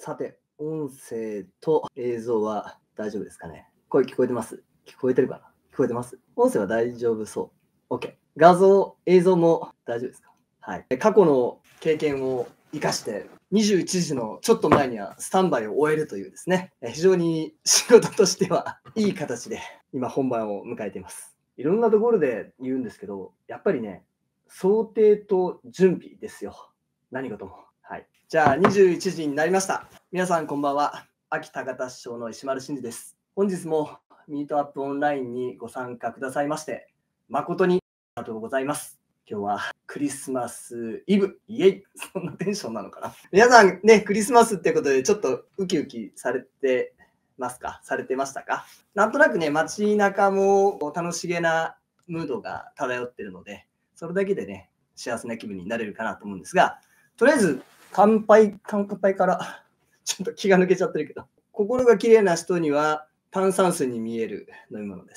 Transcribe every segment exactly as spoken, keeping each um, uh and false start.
さて、音声と映像は大丈夫ですかね？声聞こえてます？聞こえてるかな？聞こえてます？音声は大丈夫そう。OK。画像、映像も大丈夫ですか？はい。過去の経験を生かして、にじゅういちじのちょっと前にはスタンバイを終えるというですね、非常に仕事としてはいい形で今本番を迎えています。いろんなところで言うんですけど、やっぱりね、想定と準備ですよ。何事も。はい。じゃあにじゅういちじになりました。皆さんこんばんは。秋田方師匠の石丸真二です。本日もミートアップオンラインにご参加くださいまして、誠にありがとうございます。今日はクリスマスイブ、イエイ、そんなテンションなのかな。皆さんね、クリスマスってことでちょっとウキウキされてますか？されてましたか？なんとなくね、街中も楽しげなムードが漂ってるので、それだけでね、幸せな気分になれるかなと思うんですが、とりあえず乾杯、乾杯からちょっと気が抜けちゃってるけど、心が綺麗な人には炭酸水に見える飲み物です。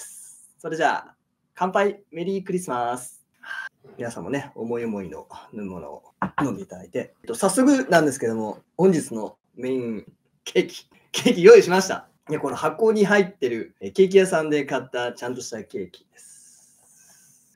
それじゃあ、乾杯、メリークリスマス。皆さんもね、思い思いの飲み物を飲んでいただいて、早速なんですけども、本日のメインケーキ、ケーキ用意しました。いや、この箱に入ってるケーキ屋さんで買ったちゃんとしたケーキです。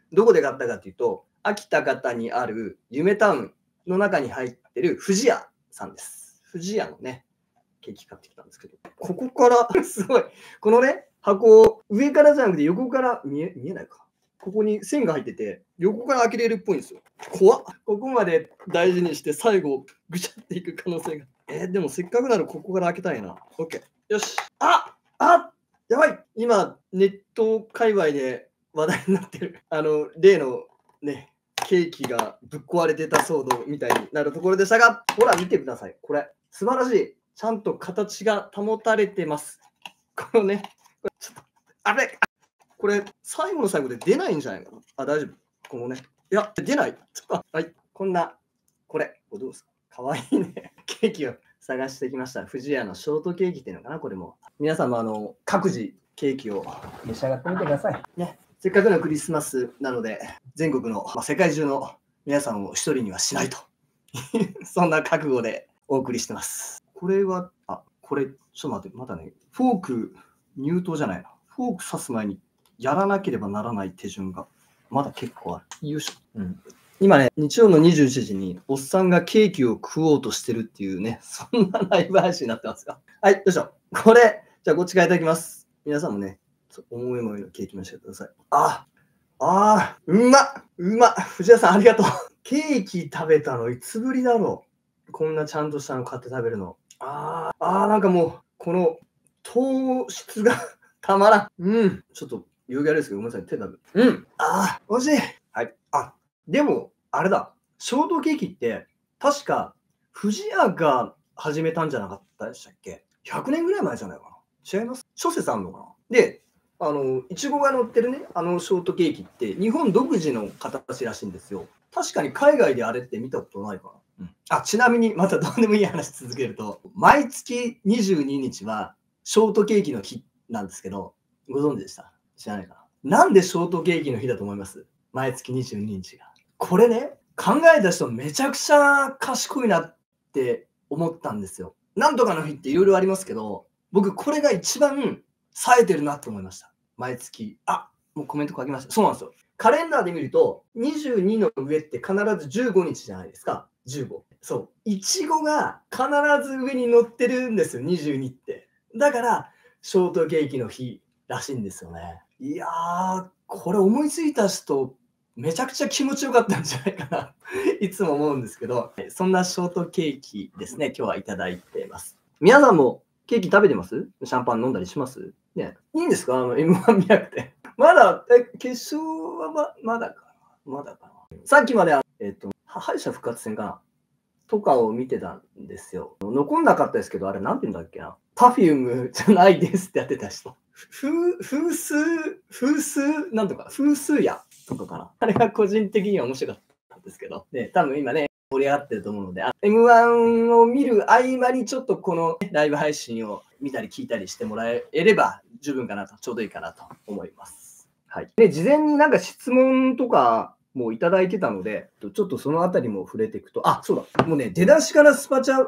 どこで買ったかというと、秋田方にある夢タウンの中に入ってる富士屋さんです。富士屋のね、ケーキ買ってきたんですけど、ここからすごい、このね、箱、上からじゃなくて横から見え、見えないか。ここに線が入ってて、横から開けれるっぽいんですよ。怖っ。ここまで大事にして最後、ぐしゃっていく可能性が。えー、でもせっかくならここから開けたいな。OK。よし。ああやばい今、ネット界隈で話題になってる、あの、例のね、ケーキがぶっ壊れてた騒動みたいになるところでしたが、ほら見てください。これ、素晴らしい。ちゃんと形が保たれてます。このね、これちょっと、あれこれ、最後の最後で出ないんじゃないかな。あ、大丈夫。このね。いや、出ない。はい。こんな、これ、これどうですか？かわいいね。ケーキを探してきました。富士屋のショートケーキっていうのかな、これも。皆さんもあの、各自ケーキを召し上がってみてください。ね。せっかくのクリスマスなので、全国の、まあ、世界中の皆さんを一人にはしないと。そんな覚悟でお送りしてます。これは、あ、これ、ちょっと待って、まだね、フォーク、入刀じゃないな。フォーク刺す前にやらなければならない手順がまだ結構ある。よいしょ。うん、今ね、日曜のにじゅういちじにおっさんがケーキを食おうとしてるっていうね、そんなライブ配信になってますよ。はい、よいしょ。これ、じゃあこっちからいただきます。皆さんもね、思い思いのケーキ召し上がってください。ああー、うまっうまっ藤谷さんありがとう。ケーキ食べたのいつぶりだろう。こんなちゃんとしたの買って食べるの。あー、あーなんかもう、この糖質がたまらん。うん。ちょっと、余裕あれですけど、ごめんなさい。手食べ。うん。ああ、美味しい。はい。あ、でも、あれだ。ショートケーキって、確か、富士屋が始めたんじゃなかったでしたっけ？ ひゃく 年ぐらい前じゃないかな。違います？諸説あるのかな。で、あの、いちごが乗ってるね、あのショートケーキって、日本独自の形らしいんですよ。確かに海外であれって見たことないかな。うん、あ、ちなみに、またどうでもいい話続けると、毎月にじゅうににちは、ショートケーキの日なんですけど、ご存知でした？知らないかな。なんでショートケーキの日だと思います？毎月にじゅうににちが。これね、考えた人めちゃくちゃ賢いなって思ったんですよ。なんとかの日っていろいろありますけど、僕これが一番冴えてるなと思いました。毎月。あ、もうコメント書きました。そうなんですよ。カレンダーで見ると、にじゅうにの上って必ずじゅうごにちじゃないですか。じゅうご。そう。いちごが必ず上に乗ってるんですよ、にじゅうにって。だから、ショートケーキの日らしいんですよね。いやー、これ思いついた人、めちゃくちゃ気持ちよかったんじゃないかな。いつも思うんですけど、そんなショートケーキですね、今日はいただいています。皆さんもケーキ食べてます？シャンパン飲んだりします？ね、いいんですか？あの エムワン 見なくて。まだ、え、決勝はままだかなまだかなさっきまで、えっと、敗者復活戦かなとかを見てたんですよ。残んなかったですけど、あれなんて言うんだっけな。パフュームじゃないですってやってた人。風、風数、風数、なんとか、風数やとかかな。あれが個人的には面白かったんですけど、ね、多分今ね、盛り上がってると思うので、エムワン を見る合間にちょっとこのライブ配信を見たり聞いたりしてもらえれば十分かなと、ちょうどいいかなと思います。はい。で、事前になんか質問とかもういただいてたので、ちょっとそのあたりも触れていくと、あ、そうだ、もうね、出だしからスパチャ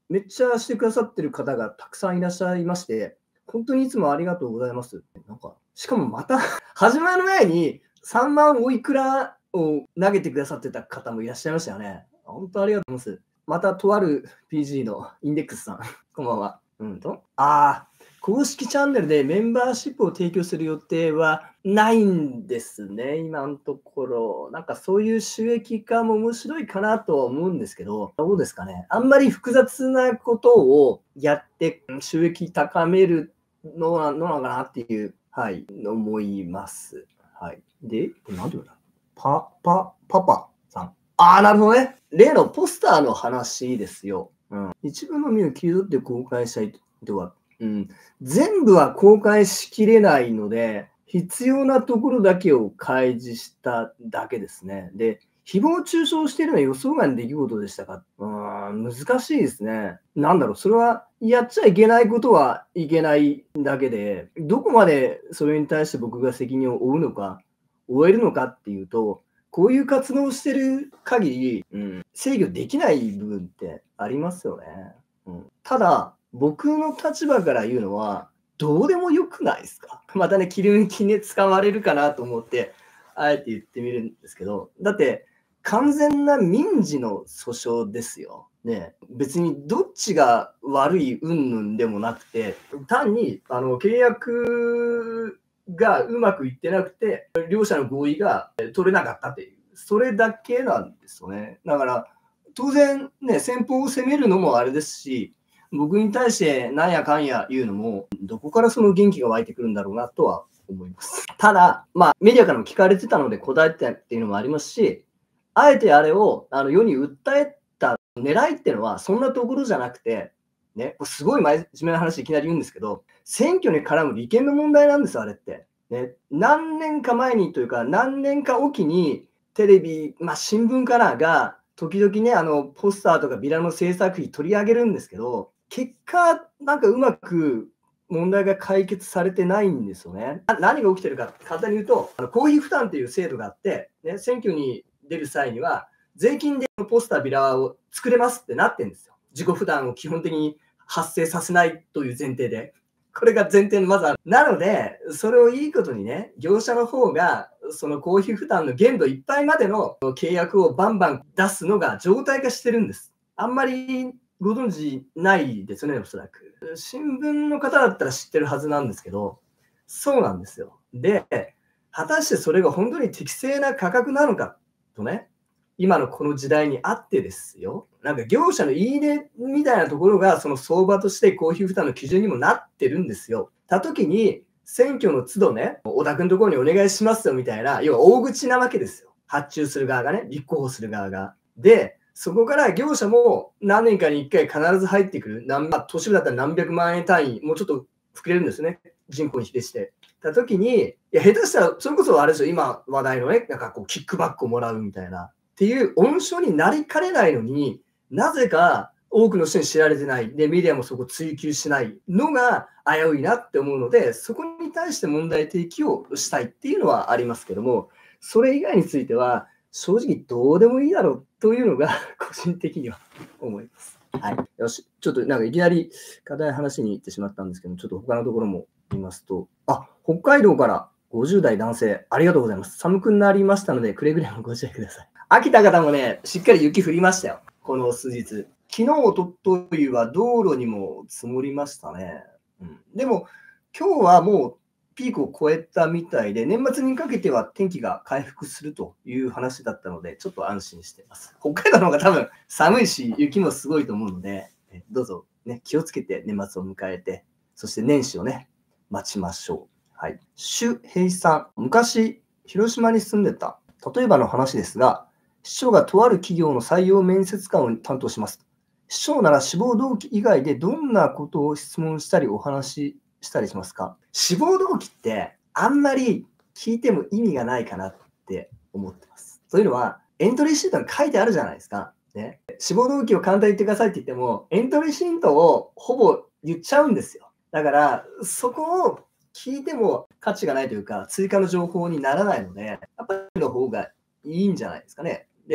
めっちゃしてくださってる方がたくさんいらっしゃいまして、本当にいつもありがとうございます。なんか、しかもまた始まる前にさんまんおいくらを投げてくださってた方もいらっしゃいましたよね。本当ありがとうございます。またとある ピージー のインデックスさん、こんばんは。うんと、ああ、公式チャンネルでメンバーシップを提供する予定はないんですね、今のところ。なんかそういう収益化も面白いかなとは思うんですけど、どうですかね。あんまり複雑なことをやって収益高めるのなのかなっていう、はい、思います。はい。で、これ何て言うんだパ、パ、パパさん。ああ、なるほどね。例のポスターの話ですよ。うん、一部のみを切り取って公開したいとは、うん、全部は公開しきれないので、必要なところだけを開示しただけですね。で、誹謗中傷しているのは予想外の出来事でしたか？うーん、難しいですね。なんだろう、それはやっちゃいけないことはいけないだけで、どこまでそれに対して僕が責任を負うのか、負えるのかっていうと、こういう活動をしてる限り、うん、制御できない部分ってありますよね。うん、ただ、僕の立場から言うのは、どうでもよくないですか？またね、切り抜きに使われるかなと思って、あえて言ってみるんですけど、だって、完全な民事の訴訟ですよ。ね、別にどっちが悪い云々でもなくて、単にあの契約がうまくいってなくて、両者の合意が取れなかったっていう、それだけなんですよね。だから、当然ね、先方を責めるのもあれですし、僕に対してなんやかんや言うのも、どこからその元気が湧いてくるんだろうなとは思います。ただ、まあ、メディアからも聞かれてたので答えてたっていうのもありますし、あえてあれをあの世に訴えた狙いっていうのはそんなところじゃなくて、ね、すごい真面目な話いきなり言うんですけど、選挙に絡む利権の問題なんですよ、あれって。ね、何年か前にというか、何年かおきにテレビ、まあ、新聞かなが、時々ね、あのポスターとかビラの制作費取り上げるんですけど、結果、なんかうまく問題が解決されてないんですよね。何が起きてるか、簡単に言うと、あの公費負担という制度があって、ね、選挙に出る際には、税金でポスター、ビラを作れますってなってるんですよ。自己負担を基本的に発生させないという前提で。これが前提のまずある。なので、それをいいことにね、業者の方が、その公費負担の限度いっぱいまでの契約をバンバン出すのが常態化してるんです。あんまりご存知ないですね、おそらく。新聞の方だったら知ってるはずなんですけど、そうなんですよ。で、果たしてそれが本当に適正な価格なのかとね、今のこの時代にあってですよ、なんか業者の言い値みたいなところがその相場として公費負担の基準にもなってるんですよ。た時に選挙の都度ね、小田君のところにお願いしますよみたいな、要は大口なわけですよ。発注する側がね、立候補する側が。で、そこから業者も何年かにいっかい必ず入ってくる、何都市部だったら何百万円単位、もうちょっと膨れるんですね、人口に比例して。た時に、いや下手したら、それこそあれですよ、今話題のね、なんかこうキックバックをもらうみたいな。っていう温床になりかねないのに、なぜか多くの人に知られてない。で、メディアもそこ追求しないのが危ういなって思うので、そこに対して問題提起をしたいっていうのはありますけども、それ以外については、正直どうでもいいだろうというのが個人的には思います。はい。よし。ちょっとなんかいきなり硬い話に行ってしまったんですけど、ちょっと他のところも見ますと、あ、北海道からごじゅう代男性、ありがとうございます。寒くなりましたので、くれぐれもご自愛ください。秋田方もね、しっかり雪降りましたよ。この数日。昨日、おとといは道路にも積もりましたね。うん、でも、今日はもうピークを超えたみたいで、年末にかけては天気が回復するという話だったので、ちょっと安心しています。北海道の方が多分寒いし、雪もすごいと思うので、どうぞ、ね、気をつけて年末を迎えて、そして年始をね、待ちましょう。はい。周平さん、昔、広島に住んでた。例えばの話ですが、市長がとある企業の採用面接官を担当します。市長なら志望動機以外でどんなことを質問したりお話ししたりしますか？志望動機ってあんまり聞いても意味がないかなって思ってます。というのは、エントリーシートに書いてあるじゃないですか。ね、志望動機を簡単に言ってくださいって言っても、エントリーシートをほぼ言っちゃうんですよ。だから、そこを聞いても価値がないというか、追加の情報にならないので、やっぱりの方がいいんじゃないですかね。で、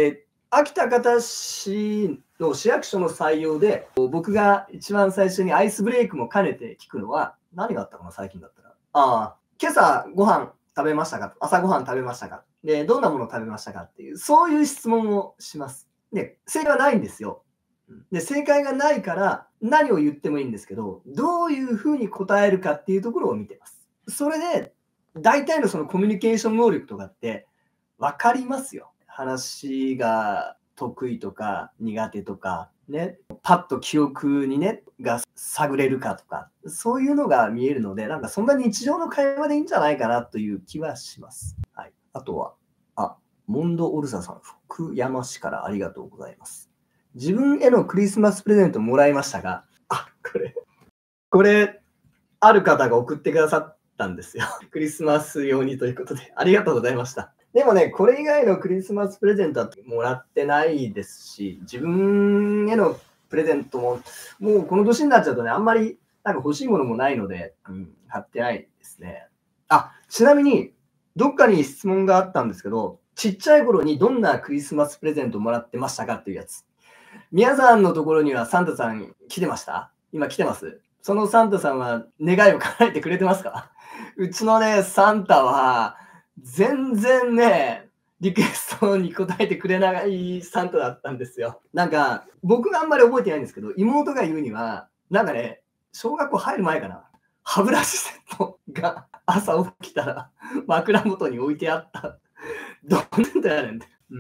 秋田方市の市役所の採用で、僕が一番最初にアイスブレイクも兼ねて聞くのは、何があったかな、最近だったら。ああ、今朝ご飯食べましたか、朝ご飯食べましたか、で、どんなものを食べましたかっていう、そういう質問をします。で、正解はないんですよ。で、正解がないから、何を言ってもいいんですけど、どういうふうに答えるかっていうところを見てます。それで、大体のそのコミュニケーション能力とかって分かりますよ。話が得意とか苦手とか、ね、パッと記憶にね、が探れるかとか、そういうのが見えるので、なんかそんな日常の会話でいいんじゃないかなという気はします。はい。あとは、あ、モンドオルサさん、福山市からありがとうございます。自分へのクリスマスプレゼントもらいましたが、あ、これ、これ、ある方が送ってくださったんですよ。クリスマス用にということで、ありがとうございました。でもね、これ以外のクリスマスプレゼントはもらってないですし、自分へのプレゼントも、もうこの年になっちゃうとね、あんまりなんか欲しいものもないので、うん、買ってないですね。あ、ちなみに、どっかに質問があったんですけど、ちっちゃい頃にどんなクリスマスプレゼントもらってましたかっていうやつ。皆さんのところにはサンタさん来てました？今来てます？そのサンタさんは願いを叶えてくれてますか？うちのね、サンタは、全然ね、リクエストに応えてくれないサンタだったんですよ。なんか、僕があんまり覚えてないんですけど、妹が言うには、なんかね、小学校入る前かな、歯ブラシセットが朝起きたら枕元に置いてあった。どんなんだよねんって。うん、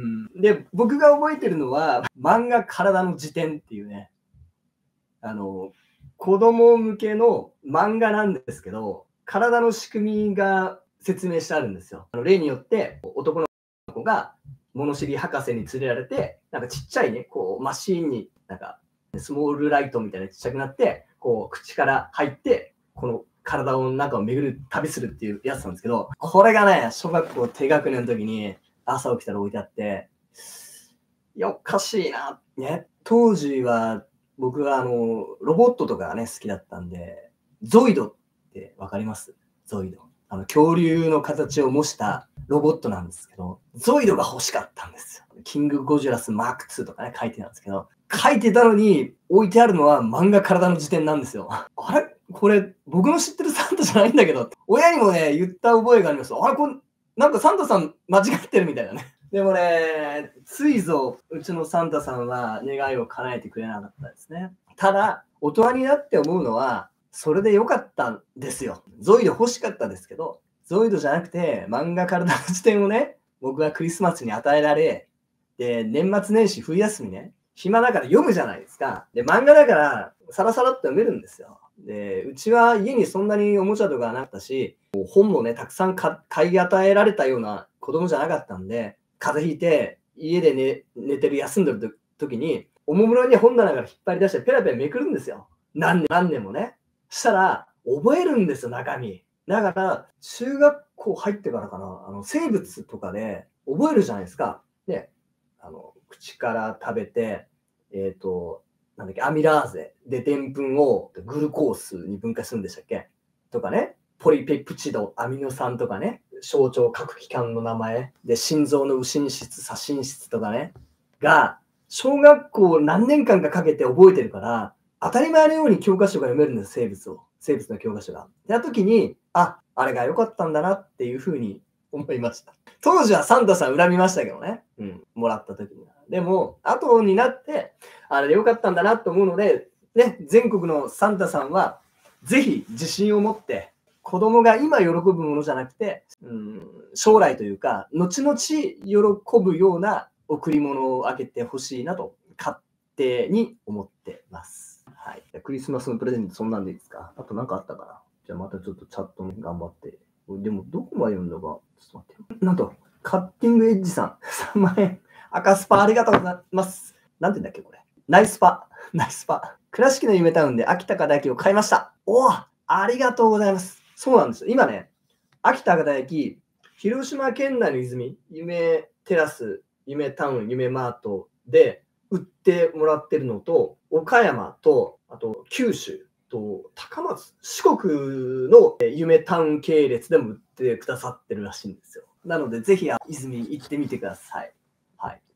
で、僕が覚えてるのは、漫画体の辞典っていうね、あの、子供向けの漫画なんですけど、体の仕組みが説明してあるんですよ。あの例によって、男の子が物知り博士に連れられて、なんかちっちゃいね、こうマシーンに、なんかスモールライトみたいなちっちゃくなって、こう口から入って、この体の中を巡る、旅するっていうやつなんですけど、これがね、小学校低学年の時に朝起きたら置いてあって、いや、おかしいな。ね、当時は僕はあの、ロボットとかがね、好きだったんで、ゾイドってわかります？ゾイド。あの、恐竜の形を模したロボットなんですけど、ゾイドが欲しかったんですよ。キングゴジラスマークツーとかね、書いてたんですけど、書いてたのに置いてあるのは漫画体の辞典なんですよ。あれこれ、僕の知ってるサンタじゃないんだけど、親にもね、言った覚えがあります。あれこれ、なんかサンタさん間違ってるみたいなね。でもね、ついぞ、うちのサンタさんは願いを叶えてくれなかったですね。ただ、大人になって思うのは、それで良かったんですよ。ゾイド欲しかったですけど、ゾイドじゃなくて、漫画からの辞典をね、僕はクリスマスに与えられ、で、年末年始冬休みね、暇だから読むじゃないですか。で、漫画だから、サラサラって読めるんですよ。で、うちは家にそんなにおもちゃとかなかったし、本もね、たくさん買い与えられたような子供じゃなかったんで、風邪ひいて、家で寝寝てる、休んでる時に、おもむろに本棚から引っ張り出してペラペラめくるんですよ。何年何年もね。したら、覚えるんですよ、中身。だから、中学校入ってからかな、あの生物とかで覚えるじゃないですか。で、あの口から食べて、えっと、なんだっけ、アミラーゼででんぷんをグルコースに分解するんでしたっけとかね、ポリペプチド、アミノ酸とかね、象徴各器官の名前で、心臓の右心室、左心室とかね、が、小学校何年間かかけて覚えてるから、当たり前のように教科書が読めるんです、生物を。生物の教科書が。で、た時に、あ、あれが良かったんだなっていうふうに思いました。当時はサンタさん恨みましたけどね。うん、もらった時には。でも、後になって、あれで良かったんだなと思うので、ね、全国のサンタさんは、ぜひ自信を持って、子供が今喜ぶものじゃなくて、うん、将来というか、後々喜ぶような贈り物をあげてほしいなと、勝手に思ってます。はい。クリスマスのプレゼントそんなんでいいですか？あと何かあったかな？じゃあまたちょっとチャット頑張って。でもどこまで読んだか、ちょっと待って。なんと、カッティングエッジさん、さんまんえん。赤スパありがとうございます。なんて言うんだっけこれ。ナイスパ。ナイスパ。倉敷の夢タウンで秋田か大輝を買いました。おお、ありがとうございます。そうなんですよ。今ね、秋田か大輝、広島県内の泉、夢テラス、夢タウン、夢マートで売ってもらってるのと、岡山と、あと九州と高松、四国の夢タウン系列でも売ってくださってるらしいんですよ。なので、ぜひ泉行ってみてください。はい。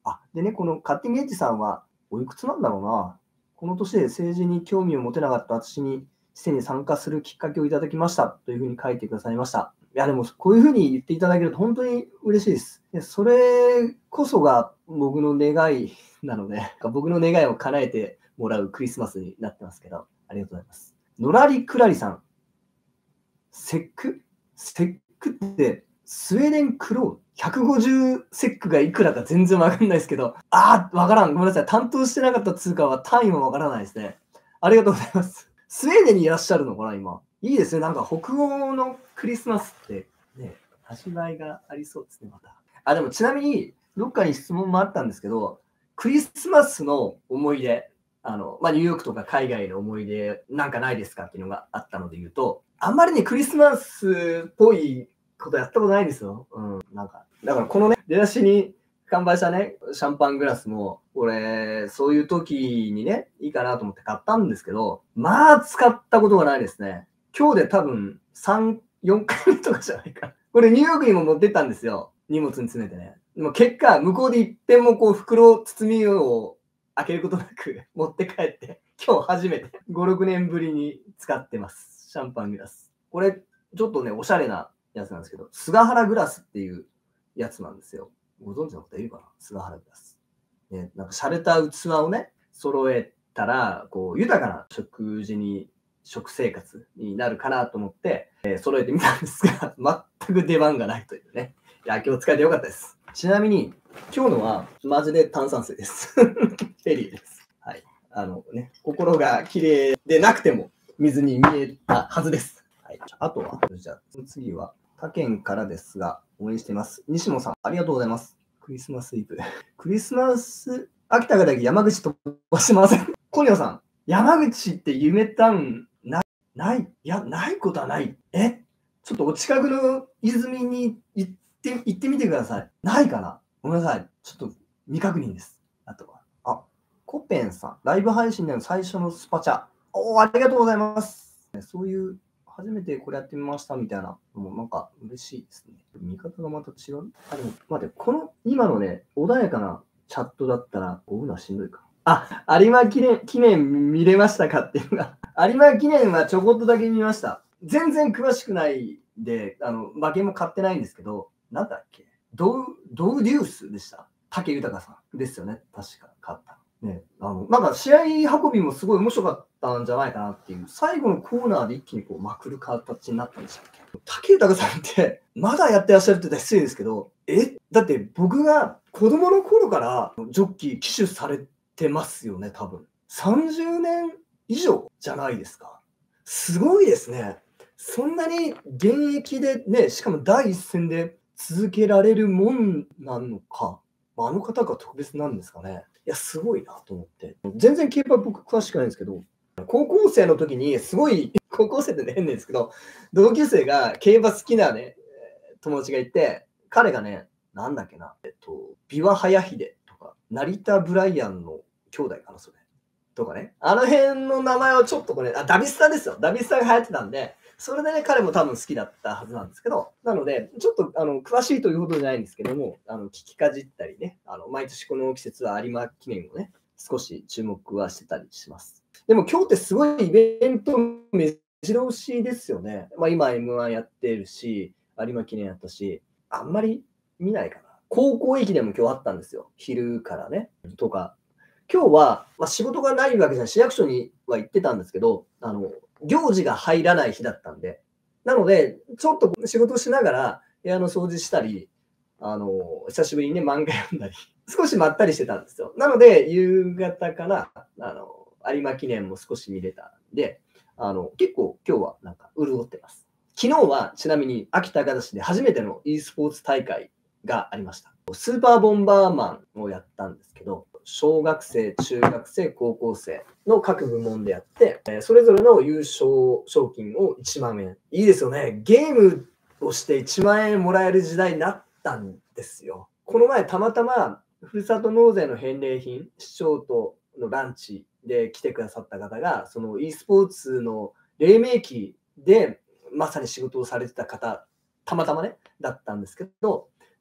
あ、でね、このカッティングエッジさんは、おいくつなんだろうな。この年で政治に興味を持てなかった私に、市政に参加するきっかけをいただきましたというふうに書いてくださいました。いや、でも、こういうふうに言っていただけると本当に嬉しいです。でそれこそが僕の願いなので、僕の願いを叶えてもらうクリスマスになってますけど、ありがとうございます。のらりくらりさん。セックセックってスウェーデンクローンひゃくごじゅうセックがいくらか全然わかんないですけど、あー、わからん。ごめんなさい。担当してなかった通貨は単位もわからないですね。ありがとうございます。スウェーデンにいらっしゃるのかな、今。いいですね。なんか北欧のクリスマスってね、味わいがありそうですね、また。あ、でもちなみに、どっかに質問もあったんですけど、クリスマスの思い出、あの、まあ、ニューヨークとか海外の思い出なんかないですかっていうのがあったので言うと、あんまりね、クリスマスっぽいことやったことないんですよ。うん、なんか。だからこのね、出だしに乾杯したね、シャンパングラスも、俺、そういう時にね、いいかなと思って買ったんですけど、まあ、使ったことがないですね。今日で多分さん、よんかいめとかじゃないか。これニューヨークにも持ってったんですよ。荷物に詰めてね。でも結果、向こうで一遍もこう袋、包みを開けることなく持って帰って、今日初めてご、ろくねんぶりに使ってます。シャンパングラス。これ、ちょっとね、おしゃれなやつなんですけど、菅原グラスっていうやつなんですよ。ご存知の方いるかな、菅原グラス。ね、なんか洒落た器をね、揃えたら、こう、豊かな食事に、食生活になるかなと思って、えー、揃えてみたんですが、全く出番がないというね。いや、今日使えてよかったです。ちなみに、今日のは、マジで炭酸水です。フェリーです。はい。あのね、心が綺麗でなくても、水に見えたはずです。はい。あとは、じゃあ、次は、他県からですが、応援しています。西野さん、ありがとうございます。クリスマスイブ。クリスマス、秋田がだけ山口飛ばしてません。コニョさん、山口って夢タウンない、ない、いや、ないことはない。えちょっとお近くの泉に行って、行ってみてください。ないかなごめんなさい。ちょっと未確認です。あとは。あ、コペンさん、ライブ配信での最初のスパチャ。おー、ありがとうございます。そういう、初めてこれやってみましたみたいなのもなんか嬉しいですね。見方がまた違う。あ、でも待って、この今のね、穏やかなチャットだったら追うのはしんどいか。あ、有馬記念、記念見れましたかっていうのが。有馬記念はちょこっとだけ見ました。全然詳しくないで、あの、馬券も買ってないんですけど、なんだっけドウ、ドウデュースでした。武豊さんですよね。確か買った。ね、あの、なんか試合運びもすごい面白かったんじゃないかなっていう、最後のコーナーで一気にこうまくる形になったんでしたっけ。武豊さんって、まだやってらっしゃるって言ったら失礼ですけど、えだって僕が子供の頃からジョッキー騎手されてますよね、多分。さんじゅうねん以上じゃないですか。すごいですね。そんなに現役でね、しかも第一線で続けられるもんなのか。あの方が特別なんですかね。いや、すごいなと思って。全然競馬僕詳しくないんですけど、高校生の時にすごい、高校生ってね、変なんですけど、同級生が競馬好きなね、友達がいて、彼がね、なんだっけな、えっと、琵琶早秀とか、成田ブライアンの兄弟かな、それ。とかね。あの辺の名前をちょっとこれ、あ、ダビスタですよ。ダビスタが流行ってたんで、それでね、彼も多分好きだったはずなんですけど、なので、ちょっとあの詳しいというほどじゃないんですけども、あの聞きかじったりね、あの毎年この季節は有馬記念をね、少し注目はしてたりします。でも今日ってすごいイベント目白押しですよね。まあ、今 エムワン やってるし、有馬記念やったし、あんまり見ないかな。高校駅伝も今日あったんですよ。昼からね。とか。今日は、まあ、仕事がないわけじゃない、市役所には行ってたんですけど、あの、行事が入らない日だったんで、なので、ちょっと仕事しながら部屋の掃除したり、あの、久しぶりにね、漫画読んだり、少しまったりしてたんですよ。なので、夕方から、あの、有馬記念も少し見れたんで、あの、結構今日はなんか潤ってます。昨日はちなみに秋田市で初めての e スポーツ大会がありました。スーパーボンバーマンをやったんですけど、小学生、中学生、高校生の各部門でやって、それぞれの優勝賞金をいちまんえん。いいですよね。ゲームをしていちまんえんもらえる時代になったんですよ。この前たまたまふるさと納税の返礼品、市長とのランチで来てくださった方が、その e スポーツの黎明期でまさに仕事をされてた方、たまたまね、だったんですけど、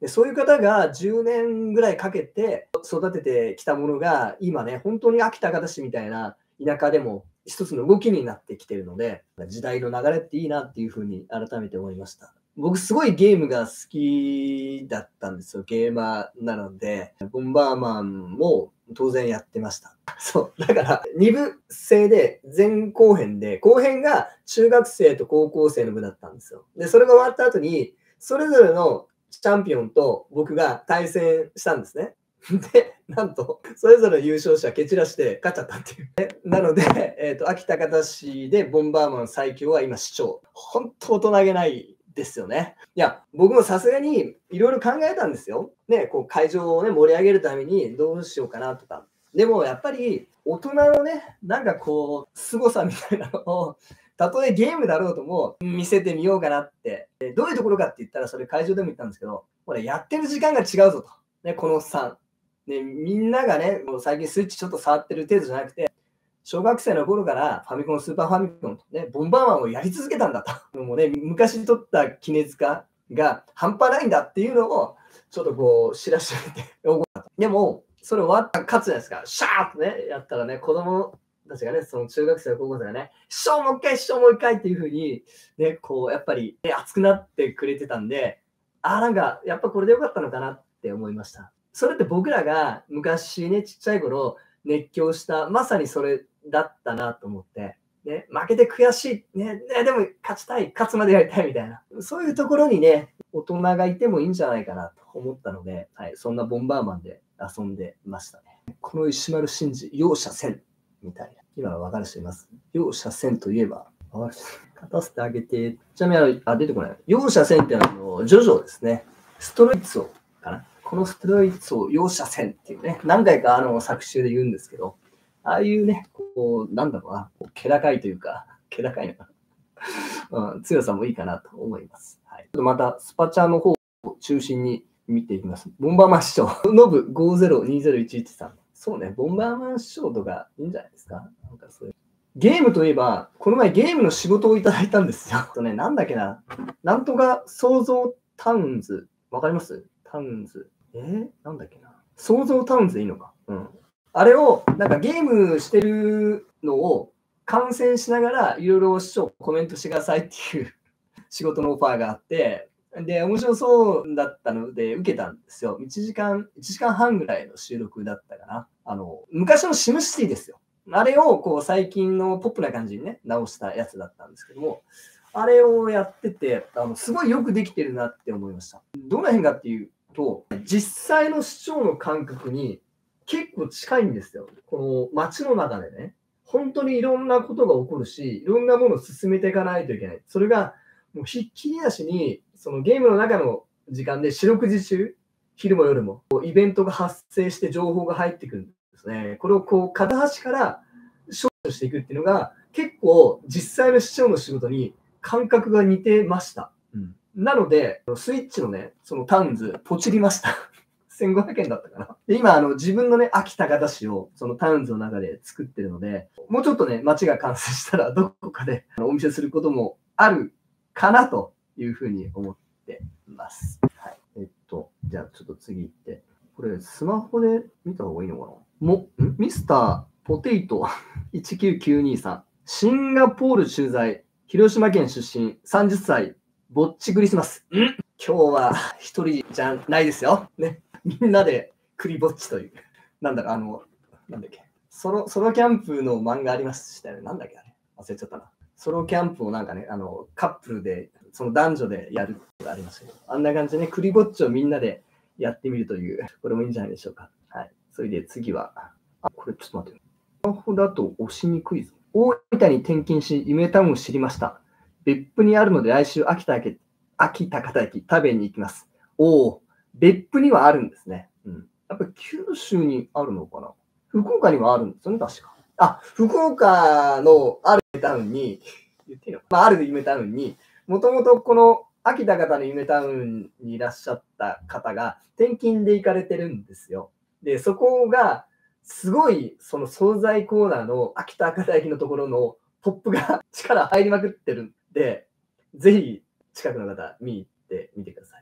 でそういう方がじゅうねんぐらいかけて育ててきたものが、今ね、本当に秋高田市みたいな田舎でも一つの動きになってきてるので、時代の流れっていいなっていうふうに改めて思いました。僕すごいゲームが好きだったんですよ。ゲーマーなので、ボンバーマンも当然やってました。そう。だからに部制で前後編で、後編が中学生と高校生の部だったんですよ。で、それが終わった後に、それぞれのチャンピオンと僕が対戦したんですね。で、なんと、それぞれ優勝者蹴散らして勝っちゃったっていう。なので、えっと、秋高田市でボンバーマン最強は今市長。本当大人げないですよね。いや、僕もさすがにいろいろ考えたんですよ。ね、こう会場をね、盛り上げるためにどうしようかなとか。でもやっぱり大人のね、なんかこう、凄さみたいなのを、たとえゲームだろうとも見せてみようかなって。どういうところかって言ったら、それ会場でも言ったんですけど、これやってる時間が違うぞと。ね、このおっさん。ね、みんながね、もう最近スイッチちょっと触ってる程度じゃなくて、小学生の頃からファミコン、スーパーファミコン、ね、ボンバーマンをやり続けたんだと。もうね、昔取った記熱化が半端ないんだっていうのを、ちょっとこう、知らしめておこうかと。でも、それ終わったら勝つじゃないですか。シャーッとね、やったらね、子供たちがね、その中学生、高校生がね、師匠もう一回、師匠もう一回っていう風に、ね、こう、やっぱり、ね、熱くなってくれてたんで、ああ、なんか、やっぱこれでよかったのかなって思いました。それって僕らが昔ね、ちっちゃい頃、熱狂した、まさにそれだったなと思って、ね、負けて悔しい、ね、ね、でも勝ちたい、勝つまでやりたいみたいな、そういうところにね、大人がいてもいいんじゃないかなと思ったので、はい、そんなボンバーマンで遊んでましたね。この石丸真二、容赦せんみたいな。今は分かる人います。容赦せんといえば、分かる人、勝たせてあげて、ちなみにあ、出てこない。容赦せんってのは、ジョジョですね。ストロイツォかな。このストロイツォ容赦せんっていうね、何回かあの作中で言うんですけど、ああいうね、こう、なんだろうな、気高いというか、気高いのかな、うん、強さもいいかなと思います。はい、ちょっとまた、スパチャの方を中心に見ていきます。ボンバーマン師匠、ノブごゼロにゼロいちいちさん。そうね、ボンバーマン師匠とかいいんじゃないですか。なんかそういうゲームといえば、この前ゲームの仕事をいただいたんですよ。とね、なんだっけな、なんとか創造タウンズ、わかります？タウンズ。えー、なんだっけな。創造タウンズでいいのか。うん。あれを、なんかゲームしてるのを観戦しながら、いろいろ師匠コメントしてくださいっていう仕事のオファーがあって、で、面白そうだったので、受けたんですよ。いちじかん、いちじかんはんぐらいの収録だったかな。あの、昔のシムシティですよ。あれを、こう、最近のポップな感じにね、直したやつだったんですけども、あれをやってて、あのすごいよくできてるなって思いました。どの辺かっていうと、実際の視聴の感覚に結構近いんですよ。この街の中でね、本当にいろんなことが起こるし、いろんなものを進めていかないといけない。それが、もうひっきりなしに、そのゲームの中の時間で四六時中、昼も夜も、イベントが発生して情報が入ってくるんですね。これをこう、片端から処理していくっていうのが、結構実際の視聴の仕事に感覚が似てました。うん、なので、スイッチのね、そのタウンズ、ポチりました。せんごひゃくえんだったかな。で、今、あの、自分のね、秋高田市を、そのタウンズの中で作ってるので、もうちょっとね、街が完成したら、どこかでお見せすることもあるかなというふうに思っています。はい。えっと、じゃあ、ちょっと次行って。これ、スマホで見た方がいいのかなも、んミスターポテイトいちきゅうきゅうにさん。シンガポール駐在、広島県出身、さんじゅっさい、ぼっちクリスマス。ん今日は一人じゃないですよ。ね。みんなでクリぼっちという。なんだかあの、なんだっけ。ソロ、ソロキャンプの漫画ありましたよね。なんだっけあれ。忘れちゃったな。ソロキャンプをなんかね、あの、カップルで、その男女でやるってありましたけど、あんな感じでね、クリぼっちをみんなでやってみるという、これもいいんじゃないでしょうか。はい。それで次は、あ、これちょっと待って。スマホだと押しにくいぞ。大分に転勤し、夢タウンを知りました。別府にあるので来週秋田駅、秋田方駅食べに行きます。おお、別府にはあるんですね。うん。やっぱり九州にあるのかな。福岡にはあるんですよね、確か。あ、福岡のある夢タウンに、言っていいの、まあ、ある夢タウンに、もともとこの秋田方の夢タウンにいらっしゃった方が転勤で行かれてるんですよ。で、そこが、すごい、その惣菜コーナーの秋田博多駅のところのポップが力入りまくってるんで、ぜひ近くの方見に行ってみてください。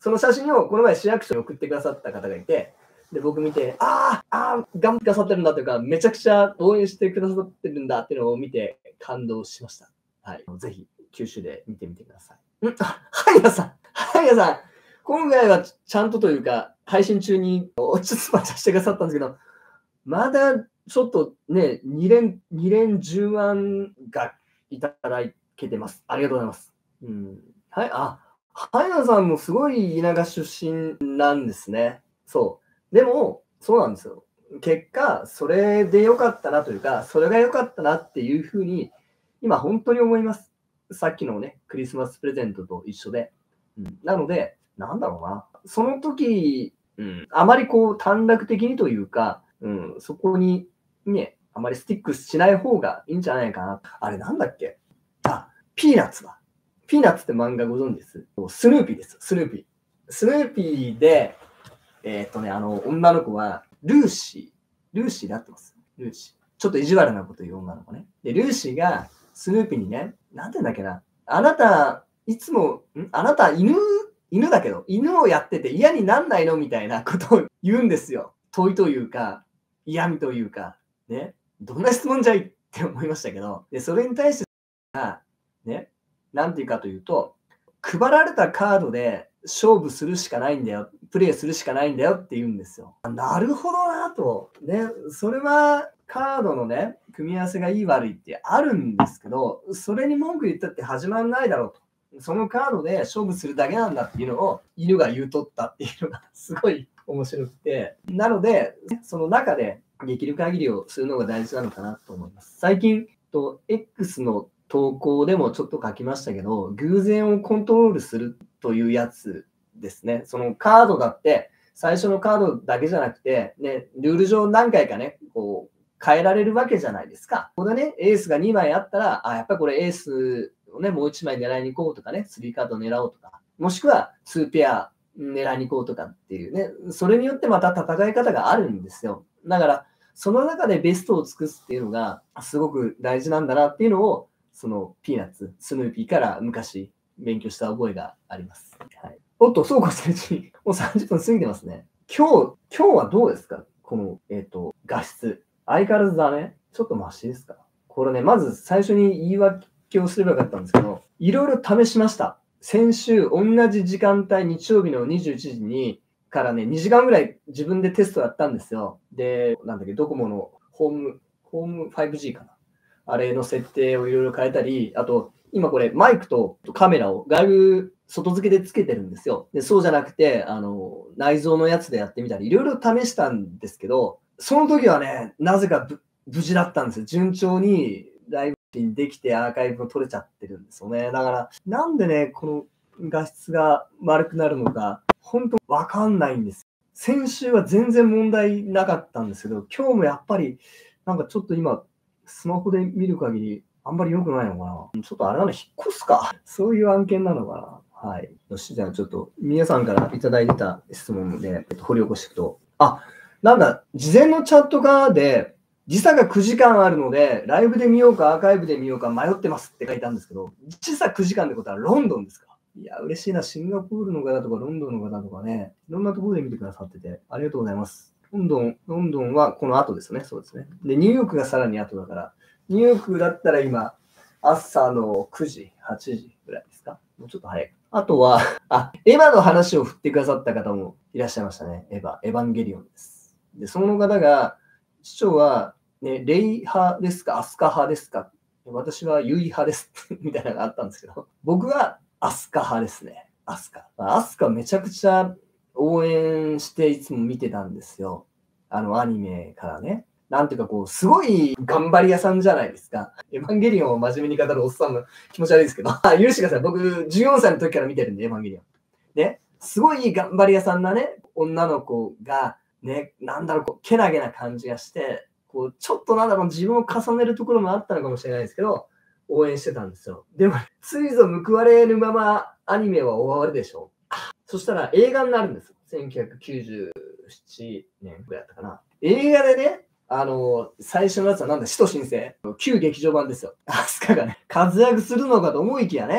その写真をこの前市役所に送ってくださった方がいて、で、僕見て、ああ、ああ、頑張ってくださってるんだというか、めちゃくちゃ応援してくださってるんだっていうのを見て感動しました。はい。ぜひ、九州で見てみてください。んあ、はいやさん。はいやさん。今回はちゃんとというか、配信中におちょっと待ちしてくださったんですけど、まだちょっとね、に連、に連じゅうまんがいただけてます。ありがとうございます。うん、はい、あ、はいやさんもすごい田舎出身なんですね。そう。でも、そうなんですよ。結果、それで良かったなというか、それが良かったなっていうふうに、今本当に思います。さっきのね、クリスマスプレゼントと一緒で。うん、なので、なんだろうな。その時、うん、あまりこう短絡的にというか、うん、そこにね、あまりスティックしない方がいいんじゃないかな。あれなんだっけあ、ピーナッツだ。ピーナッツって漫画ご存知です？スヌーピーです。スヌーピー。スヌーピーで、えー、っとね、あの、女の子は、ルーシー。ルーシーで合ってます。ルーシー。ちょっと意地悪なこと言う女の子ね。で、ルーシーが、スヌーピーにね、なんて言うんだっけな。あなた、いつも、んあなた、犬、犬だけど、犬をやってて嫌になんないのみたいなことを言うんですよ。問いというか、嫌味というか、ね。どんな質問じゃいって思いましたけど、で、それに対して、ね、なんていうかというと、配られたカードで勝負するしかないんだよ、プレイするしかないんだよって言うんですよ。なるほどなと。ね、それはカードのね、組み合わせがいい悪いってあるんですけど、それに文句言ったって始まらないだろうと。そのカードで勝負するだけなんだっていうのを犬が言うとったっていうのがすごい面白くて。なので、その中でできる限りをするのが大事なのかなと思います。最近、と X の投稿でもちょっと書きましたけど、偶然をコントロールするというやつですね。そのカードだって、最初のカードだけじゃなくて、ね、ルール上何回かね、こう、変えられるわけじゃないですか。ここでね、エースがにまいあったら、あ、やっぱりこれエースをね、もういちまい狙いに行こうとかね、スリーカード狙おうとか、もしくはにペア狙いに行こうとかっていうね、それによってまた戦い方があるんですよ。だから、その中でベストを尽くすっていうのがすごく大事なんだなっていうのを、そのピーナッツ、スヌーピーから昔勉強した覚えがあります。はい、おっと、そうこうしてるうちにもうさんじゅっぷん過ぎてますね。今日、今日はどうですかこの、えっと、画質。相変わらずだね。ちょっとマシですかこれね、まず最初に言い訳をすればよかったんですけど、いろいろ試しました。先週、同じ時間帯、日曜日のにじゅういちじに、からね、にじかんぐらい自分でテストやったんですよ。で、なんだっけ、ドコモのホーム、ホーム ファイブジー かな。あれの設定をいろいろ変えたり、あと、今これマイクとカメラを外部外付けでつけてるんですよ。で、そうじゃなくて、あの、内蔵のやつでやってみたり、いろいろ試したんですけど、その時はね、なぜか無事だったんですよ。順調にライブにできてアーカイブも取れちゃってるんですよね。だから、なんでね、この画質が悪くなるのか、本当わかんないんです。先週は全然問題なかったんですけど、今日もやっぱり、なんかちょっと今、スマホで見る限り、あんまり良くないのかな。ちょっとあれなの、引っ越すか。そういう案件なのかな。はい。よし、じゃあちょっと、皆さんからいただいてた質問で、えっと、掘り起こしていくと、あ、なんか、事前のチャット側で、時差がくじかんあるので、ライブで見ようかアーカイブで見ようか迷ってますって書いたんですけど、時差くじかんってことはロンドンですか？いや、嬉しいな。シンガポールの方とか、ロンドンの方とかね、いろんなところで見てくださってて、ありがとうございます。ロンドン、ロンドンはこの後ですね。そうですね。で、ニューヨークがさらに後だから、ニューヨークだったら今、朝のくじ、はちじぐらいですか？もうちょっと早い。あとは、あ、エヴァの話を振ってくださった方もいらっしゃいましたね。エヴァ、エヴァンゲリオンです。で、その方が、市長は、ね、レイ派ですか、アスカ派ですか？私はユイ派です。みたいなのがあったんですけど、僕はアスカ派ですね。アスカ。アスカめちゃくちゃ応援していつも見てたんですよ。あのアニメからね。なんていうかこう、すごい頑張り屋さんじゃないですか。エヴァンゲリオンを真面目に語るおっさんの気持ち悪いですけど、許してください。僕、じゅうよんさいの時から見てるんで、エヴァンゲリオン。ね、すごい頑張り屋さんなね、女の子が、ね、なんだろう、こう、けなげな感じがして、こう、ちょっとなんだろう、自分を重ねるところもあったのかもしれないですけど、応援してたんですよ。でも、ついぞ報われぬままアニメは終わるでしょ。そしたら映画になるんです。せんきゅうひゃくきゅうじゅうななねんぐらいだったかな。映画でね、あの、最初のやつはなんだ、使徒新星。旧劇場版ですよ。アスカがね、活躍するのかと思いきやね、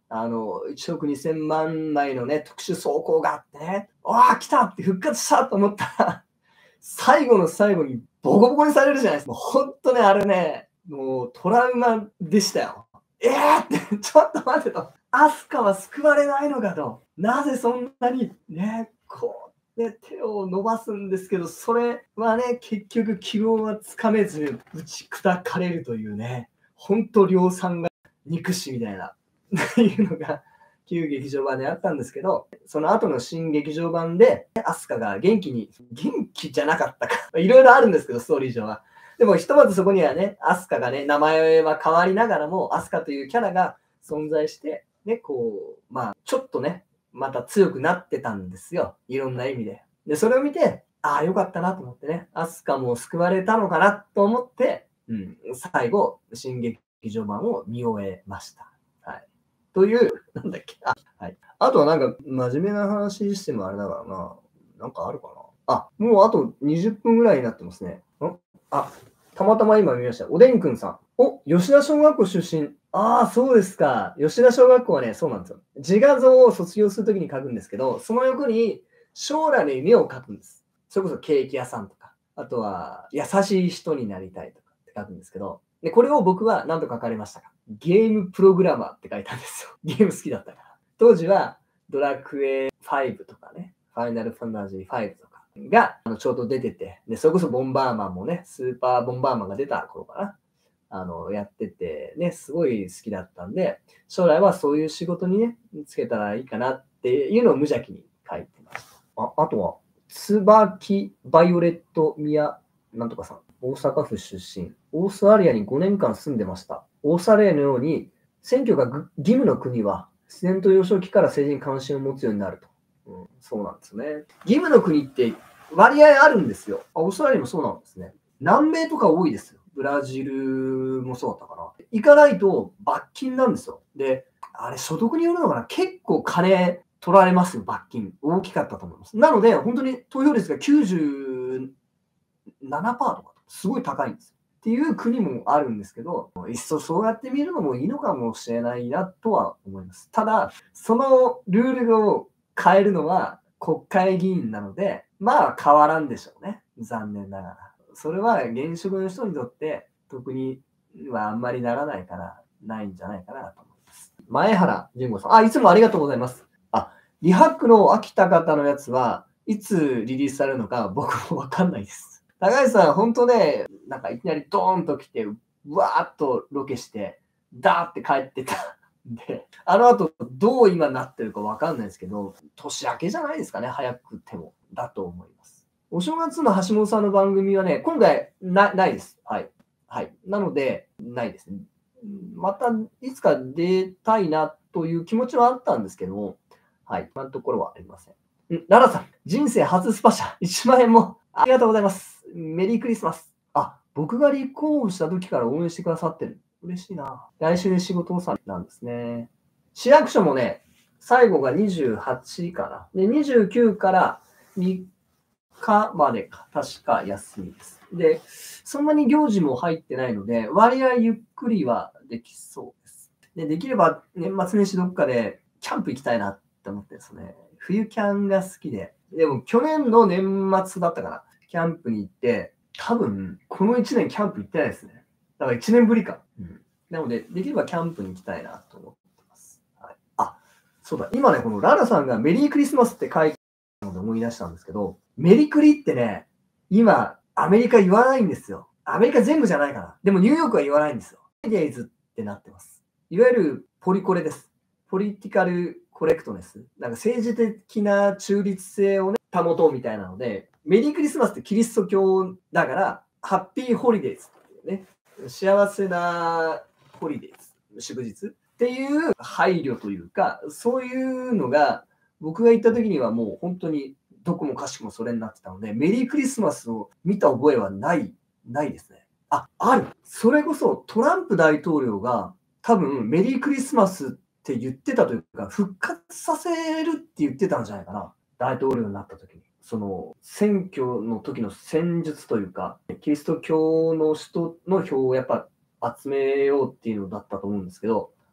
あの、いちおくにせんまん枚のね、特殊走行があってね、ああ、来たって復活したと思ったら、最後の最後にボコボコにされるじゃないですか。もうほんとね、あれね、もうトラウマでしたよ。ええって、ちょっと待てと。アスカは救われないのかと。なぜそんなにね、こう、ね、手を伸ばすんですけど、それはね、結局希望はつかめず、打ち砕かれるというね、ほんと量産が憎しみたいな、っていうのが、旧劇場版であったんですけど、その後の新劇場版で、アスカが元気に、元気じゃなかったか、いろいろあるんですけど、ストーリー上は。でもひとまずそこにはね、アスカがね、名前は変わりながらも、アスカというキャラが存在して、ね、こう、まあ、ちょっとね、また強くなってたんですよ。いろんな意味で。で、それを見て、ああ、よかったなと思ってね、アスカも救われたのかなと思って、うん、最後、新劇場版を見終えました。はい。という、なんだっけ、あ、はい。あとはなんか、真面目な話してもあれだからな。なんかあるかな。あ、もうあとにじゅっぷんぐらいになってますね。んあ、たまたま今見ました。おでんくんさん。お、吉田小学校出身。ああ、そうですか。吉田小学校はね、そうなんですよ。自画像を卒業するときに書くんですけど、その横に将来の夢を書くんです。それこそケーキ屋さんとか、あとは優しい人になりたいとかって書くんですけど、で、これを僕は何と書かれましたか？ゲームプログラマーって書いたんですよ。ゲーム好きだったから。当時はドラクエファイブとかね、ファイナルファンタジーファイブとかがあのちょうど出てて、で、それこそボンバーマンもね、スーパーボンバーマンが出た頃かな。あの、やってて、ね、すごい好きだったんで、将来はそういう仕事にね、つけたらいいかなっていうのを無邪気に書いてました。あ、あとは、椿バイオレット宮なんとかさん。大阪府出身。オーストラリアにごねんかん住んでました。オーストラリアのように、選挙が義務の国は、自然と幼少期から政治に関心を持つようになると。うん、そうなんですね。義務の国って割合あるんですよ。あ、オーストラリアもそうなんですね。南米とか多いですよ。ブラジルもそうだったかな。行かないと罰金なんですよ。で、あれ、所得によるのかな、結構金取られますよ、罰金。大きかったと思います。なので、本当に投票率がきゅうじゅうななパーセントとか、すごい高いんですよ。っていう国もあるんですけど、いっそそうやって見るのもいいのかもしれないなとは思います。ただ、そのルールを変えるのは国会議員なので、まあ変わらんでしょうね。残念ながら。それは現職の人にとって特にはあんまりならないから、ないんじゃないかなと思います。前原淳吾さん。あ、いつもありがとうございます。あ、リハックの秋田方のやつはいつリリースされるのか僕もわかんないです。高橋さん、本当ね、なんかいきなりドーンと来て、わーっとロケして、ダーって帰ってたんで、あの後どう今なってるかわかんないですけど、年明けじゃないですかね、早くても。だと思います。お正月の橋本さんの番組はね、今回なないです。はい。はい。なので、ないですね。またいつか出たいなという気持ちはあったんですけども、はい。今のところはありません。んララさん、人生初スパシャ、いちまん円もありがとうございます。メリークリスマス。あ、僕が立候補した時から応援してくださってる。嬉しいな。来週で仕事をさなんですね。市役所もね、最後がにじゅうはちかな。で、にじゅうくからみっかまでか、確か休みです。で、そんなに行事も入ってないので、割合ゆっくりはできそうです。で、できれば年末年始どっかでキャンプ行きたいなって思ってですね。冬キャンが好きで。でも去年の年末だったかな。キャンプに行って、多分このいちねんキャンプ行ってないですね。だからいちねんぶりか。うん、なので、できればキャンプに行きたいなと思ってます。はい、あ、そうだ。今ね、このララさんがメリークリスマスって書いてあるので思い出したんですけど、メリクリってね、今、アメリカ言わないんですよ。アメリカ全部じゃないかな。でもニューヨークは言わないんですよ。ホリデイズってなってます。いわゆるポリコレです。ポリティカルコレクトネス。なんか政治的な中立性をね、保とうみたいなので、メリークリスマスってキリスト教だから、ハッピーホリデイズっていうね、幸せなホリデイズ、祝日っていう配慮というか、そういうのが僕が行った時にはもう本当にどこもかしこもそれになってたので、メリークリスマスを見た覚えはない、ないですね。あ、ある。それこそトランプ大統領が多分メリークリスマスって言ってたというか、復活させるって言ってたんじゃないかな。大統領になった時に。その選挙の時の戦術というか、キリスト教の人の票をやっぱ集めようっていうのだったと思うんですけど、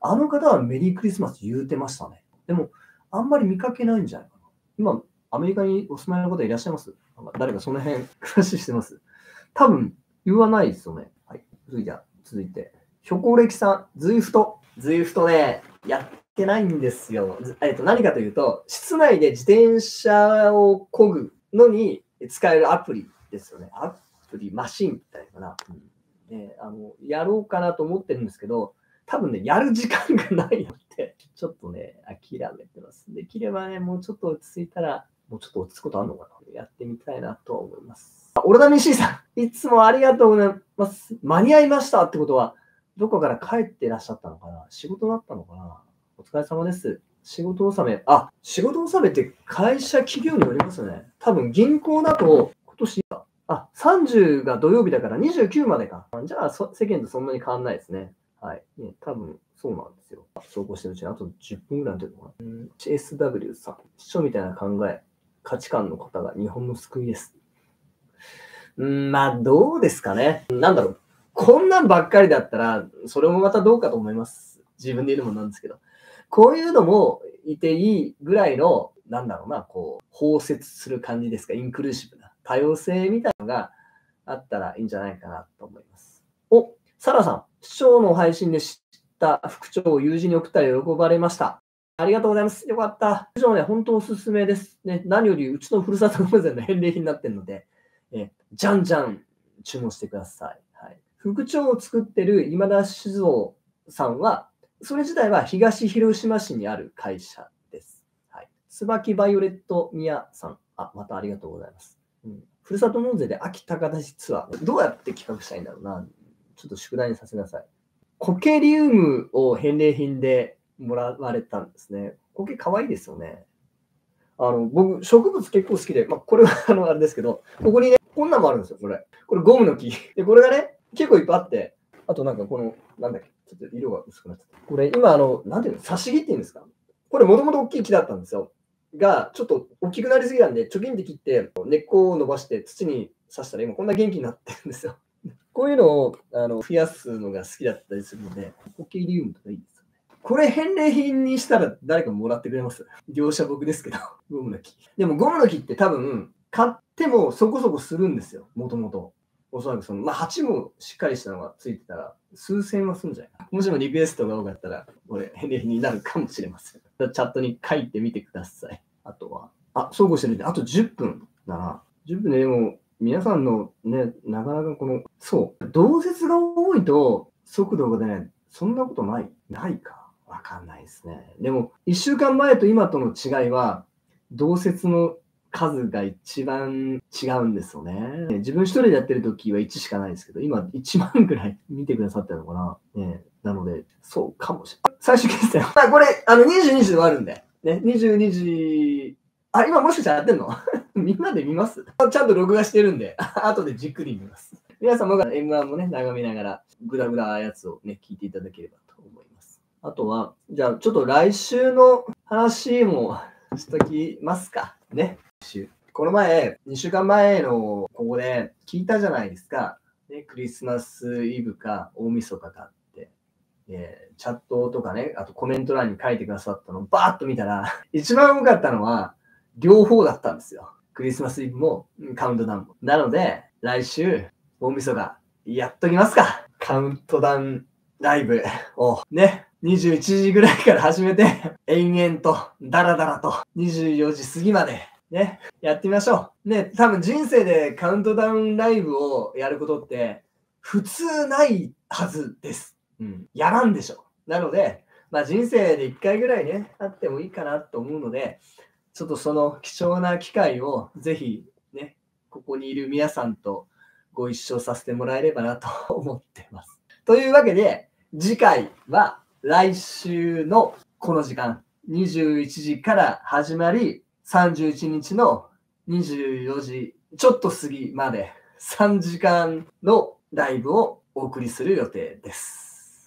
あの方はメリークリスマス言うてましたね。でも、あんまり見かけないんじゃないかな。今、アメリカにお住まいの方いらっしゃいます？誰かその辺、暮らししてます？多分、言わないですよね。はい。続いて、続いて。諸行歴さん、ズイフト。ズイフトね、やってないんですよ。えっと、何かというと、室内で自転車を漕ぐのに使えるアプリですよね。アプリ、マシンみたいなかな。うんね、あのやろうかなと思ってるんですけど、多分ね、やる時間がないので、ちょっとね、諦めてます。できればね、もうちょっと落ち着いたら、もうちょっと落ち着くことあるのかな。やってみたいなとは思います。オルダミシーさん、いつもありがとうございます。間に合いましたってことは、どこから帰っていらっしゃったのかな？仕事だったのかな？お疲れ様です。仕事納め。あ、仕事納めって会社企業によりますよね。多分銀行だと今年、あ、さんじゅうが土曜日だからにじゅうくまでか。じゃあ世間とそんなに変わんないですね。はい。ね、多分そうなんですよ。走行してるうちにあとじゅっぷんぐらい出るのかな。エイチエスダブリュー さん。師匠みたいな考え、価値観の方が日本の救いです。うん、まあどうですかね。なんだろう。こんなんばっかりだったら、それもまたどうかと思います。自分で言うのもなんですけど。こういうのもいていいぐらいの、なんだろうな、こう、包摂する感じですか、インクルーシブな、多様性みたいなのがあったらいいんじゃないかなと思います。お、サラさん、市長の配信で知った副長を友人に送ったら喜ばれました。ありがとうございます。よかった。市長ね、本当おすすめです。ね、何よりうちのふるさと納税の返礼品になってるので、えじゃんじゃん注文してください。はい、副長を作ってる今田酒造さんは、それ自体は東広島市にある会社です。はい、椿バイオレット宮さん。あ、またありがとうございます。うん、ふるさと納税で秋高田市ツアー。どうやって企画したいんだろうな。ちょっと宿題にさせてください。コケリウムを返礼品でもらわれたんですね。コケかわいいですよね。あの僕、植物結構好きで、まあ、これはあのあれですけど、ここにね、こんなんもあるんですよ、これ。これゴムの木。で、これがね、結構いっぱいあって、あとなんかこの、なんだっけ、ちょっと色が薄くなっちゃった。これ今、あの、なんていうの、差し木っていうんですか。これもともと大きい木だったんですよ。が、ちょっと大きくなりすぎなんで、チョキンって切って、根っこを伸ばして土に刺したら今こんな元気になってるんですよ。こういうのをあの増やすのが好きだったりするので、コケリウムとかいいですよね。これ返礼品にしたら誰かもらってくれます？業者僕ですけど、ゴムの木。でもゴムの木って多分、買ってもそこそこするんですよ、もともと。おそらくその、まあ、鉢もしっかりしたのがついてたら、数千はするんじゃないか。もしもリクエストが多かったら、これ返礼品になるかもしれません。チャットに書いてみてください。あとは、あ、そうこうしてるんで、あとじゅっぷんだな。じゅっぷんで、でも、皆さんのね、なかなかこの、そう、同説が多いと、速度がね、そんなことない、ないか。わかんないですね。でも、いっしゅうかんまえと今との違いは、同説の数が一番違うんですよね。自分一人でやってる時はいちしかないですけど、今いちまんぐらい見てくださってるのかな。ね、なので、そうかもしれない。最終決戦。まあ、これ、あの、にじゅうにじで終わるんで。ね、にじゅうにじ、あ、今もしかしたらやってんのみんなで見ます？ちゃんと録画してるんで、後でじっくり見ます。皆さんも エムワン もね、眺めながら、グラグラやつをね、聞いていただければと思います。あとは、じゃあ、ちょっと来週の話もしときますか。ね。この前、にしゅうかんまえのここで聞いたじゃないですか。ね、クリスマスイブか大晦日かって。えー、チャットとかね、あとコメント欄に書いてくださったのをバーッと見たら、一番多かったのは両方だったんですよ。クリスマスイブもカウントダウンも。なので、来週、大晦日、やっときますか。カウントダウンライブをね、にじゅういちじぐらいから始めて、延々と、ダラダラと、にじゅうよじ過ぎまで、ね、やってみましょう。ね、多分人生でカウントダウンライブをやることって、普通ないはずです。うん、やらんでしょ。なので、まあ、人生でいっかいぐらいね、あってもいいかなと思うので、ちょっとその貴重な機会をぜひね、ここにいる皆さんとご一緒させてもらえればなと思ってます。というわけで、次回は来週のこの時間、にじゅういちじから始まり、さんじゅういちにちのにじゅうよじちょっと過ぎまでさんじかんのライブをお送りする予定です。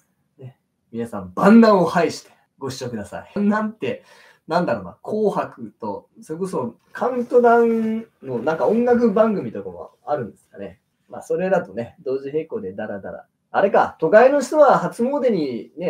ね、皆さん万難を排してご視聴ください。なんて、なんだろうな、紅白と、それこそカウントダウンのなんか音楽番組とかもあるんですかね。まあそれだとね、同時並行でダラダラ。あれか、都会の人は初詣にね、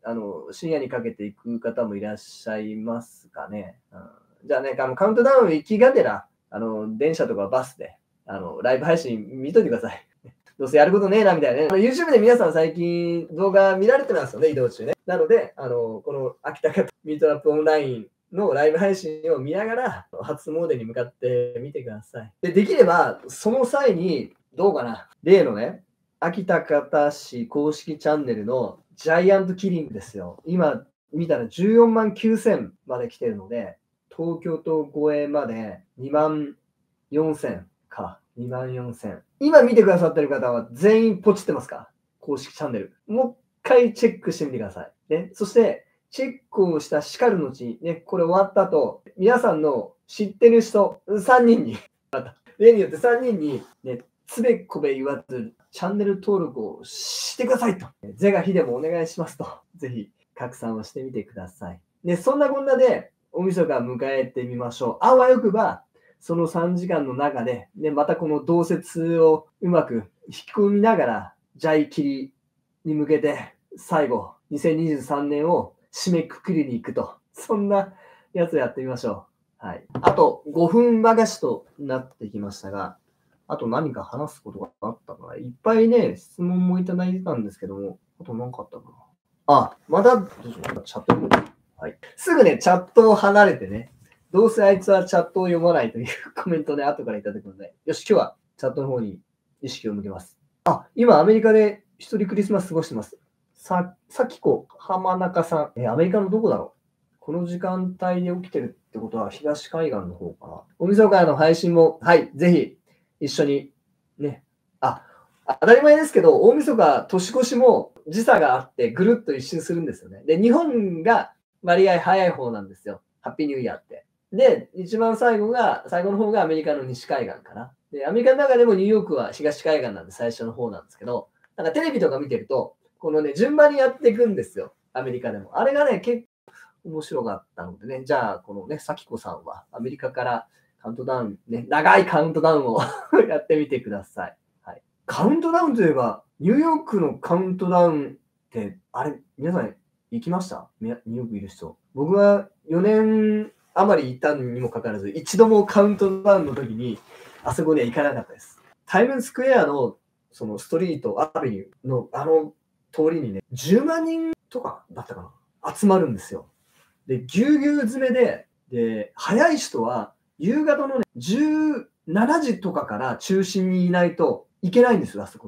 あの深夜にかけて行く方もいらっしゃいますかね。うん、じゃあね、あのカウントダウン行きがてら、あの電車とかバスであのライブ配信見といてください。どうせやることねえなみたいなね。YouTube で皆さん最近動画見られてますよね、移動中ね。なので、あのこの秋田方ミートアップオンラインのライブ配信を見ながら、初詣に向かってみてください。で、できれば、その際に、どうかな、例のね、秋田方市公式チャンネルのジャイアントキリングですよ。今見たらじゅうよんまんきゅうせんまで来てるので、東京都超えまでにまんよんせんか。にまんよんせん。今見てくださってる方は全員ポチってますか？公式チャンネル。もう一回チェックしてみてください。ね、そして、チェックをしたしかる後に、ね、これ終わった後、皆さんの知ってる人さんにんに、例によってさんにんに、ね、つべこべ言わず、チャンネル登録をしてくださいと。是が非でもお願いしますと。ぜひ拡散をしてみてください。で、そんなこんなで、大晦日迎えてみましょう。あわよくば、そのさんじかんの中で、ね、またこの同説をうまく引き込みながら、ジャイ切りに向けて、最後、にせんにじゅうさんねんを締めくくりに行くと。そんなやつをやってみましょう。はい。あとごふんばかしとなってきましたが、あと何か話すことがあったかな。いっぱいね、質問もいただいてたんですけども、あと何かあったかな。あ、まだ、どうしよう。チャット。はい。すぐね、チャットを離れてね、どうせあいつはチャットを読まないというコメントで後からいただくので、よし、今日はチャットの方に意識を向けます。あ、今アメリカで一人クリスマス過ごしてます。さ、さきこ浜中さん、え、アメリカのどこだろう？この時間帯で起きてるってことは東海岸の方かな。おみそかの配信も、はい、ぜひ一緒にね。あ、当たり前ですけど、大晦日年越しも時差があってぐるっと一周するんですよね。で、日本が割合早い方なんですよ。ハッピーニューイヤーって。で、一番最後が、最後の方がアメリカの西海岸かな。で、アメリカの中でもニューヨークは東海岸なんで最初の方なんですけど、なんかテレビとか見てると、このね、順番にやっていくんですよ。アメリカでも。あれがね、結構面白かったのでね、じゃあ、このね、さきこさんはアメリカからカウントダウン、ね、長いカウントダウンをやってみてください。はい。カウントダウンといえば、ニューヨークのカウントダウンって、あれ、皆さん行きました？ニューヨークいる人。僕はよねん余りいたにもかかわらず、一度もカウントダウンの時に、あそこには行かなかったです。タイムズスクエアのそのストリート、アベニューのあの通りにね、じゅうまんにんとかだったかな、集まるんですよ。で、ぎゅうぎゅう詰めで、で、早い人は夕方のね、じゅうしちじとかから中心にいないといけないんですよ、あそこって。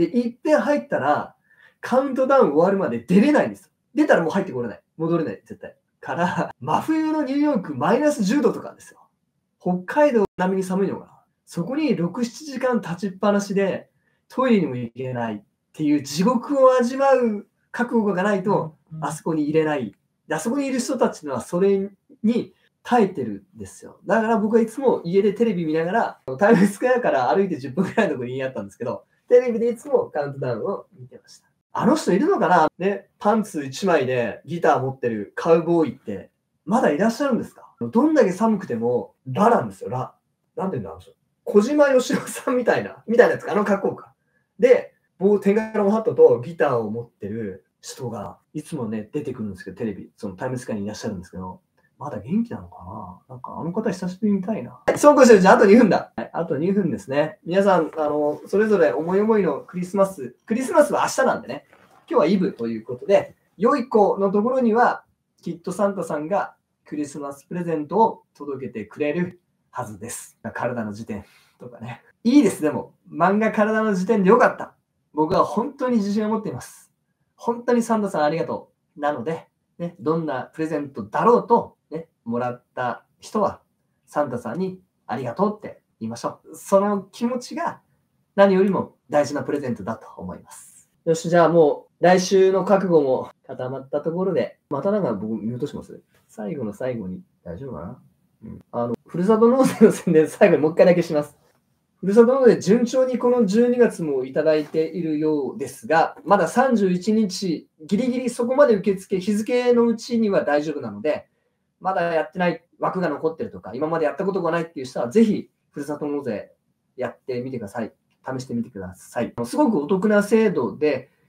で、いっぺん入ったら、カウントダウン終わるまで出れないんですよ。出たらもう入ってこれない。戻れない、絶対。から、真冬のニューヨークマイナスじゅうどとかですよ。北海道並みに寒いのかな。そこにろく、しちじかん立ちっぱなしで、トイレにも行けないっていう地獄を味わう覚悟がないと、あそこに入れない。で、あそこにいる人たちはそれに耐えてるんですよ。だから僕はいつも家でテレビ見ながら、タイムズスクエアから歩いてじゅっぷんくらいのところにあったんですけど、テレビでいつもカウントダウンを見てました。あの人いるのかなね、パンツいちまいでギター持ってるカウボーイってまだいらっしゃるんですか？どんだけ寒くてもラなんですよ、ラ。なんて言うんだあの人。小島よしおさんみたいな、みたいなやつか、あの格好か。で、棒テンガロンハットとギターを持ってる人がいつもね、出てくるんですけど、テレビ、そのタイムスカイにいらっしゃるんですけど、まだ元気なのかな？なんかあの方久しぶりに見たいな。はい、そうこうしてるうちあとにふんだ。はい、あとにふんですね。皆さん、あの、それぞれ思い思いのクリスマス、クリスマスは明日なんでね、今日はイブということで、良い子のところには、きっとサンタさんがクリスマスプレゼントを届けてくれるはずです。体の時点とかね。いいです、でも。漫画体の時点でよかった。僕は本当に自信を持っています。本当にサンタさんありがとう。なので、ね、どんなプレゼントだろうと、ね、もらった人はサンタさんにありがとうって言いましょう。その気持ちが何よりも大事なプレゼントだと思います。よし、じゃあもう来週の覚悟も固まったところで、またなんか僕見落とします？最後の最後に大丈夫かな？うん、あの、ふるさと納税の宣伝最後にもう一回だけします。ふるさと納税順調にこのじゅうにがつもいただいているようですが、まださんじゅういちにち、ギリギリそこまで受付、日付のうちには大丈夫なので、まだやってない枠が残ってるとか、今までやったことがないっていう人は、ぜひふるさと納税やってみてください。試してみてください。すごくお得な制度で、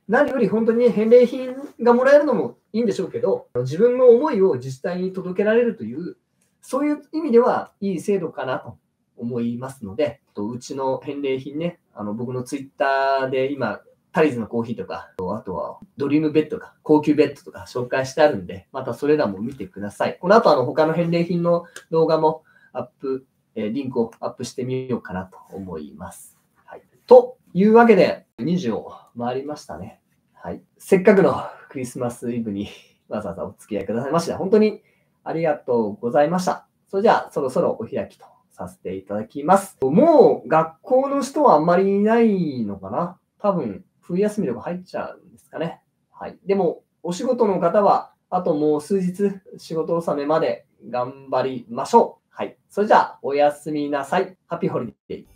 何より本当に、ね、返礼品がもらえるのもいいんでしょうけど、自分の思いを自治体に届けられるという、そういう意味ではいい制度かなと思いますので、うちの返礼品ね、あの僕のツイッターで今、タリーズのコーヒーとか、あとはドリームベッドとか、高級ベッドとか紹介してあるんで、またそれらも見てください。この後、あの他の返礼品の動画もアップ、えー、リンクをアップしてみようかなと思います。はい、というわけで、にじを回りましたね。はい。せっかくのクリスマスイブにわざわざお付き合いくださいまして、本当にありがとうございました。それじゃあ、そろそろお開きとさせていただきます。もう学校の人はあんまりいないのかな？多分、冬休みとか入っちゃうんですかね。はい。でも、お仕事の方は、あともう数日、仕事納めまで頑張りましょう。はい。それじゃあ、おやすみなさい。ハッピーホリデー。